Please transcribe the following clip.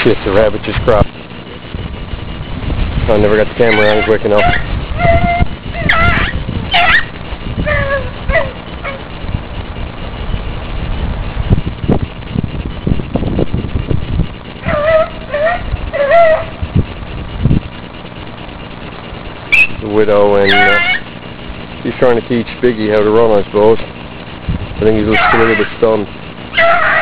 Shit, the rabbit just crossed. I never got the camera on quick enough. The widow, and she's trying to teach Biggie how to run, I suppose. I think he's just a little bit stunned.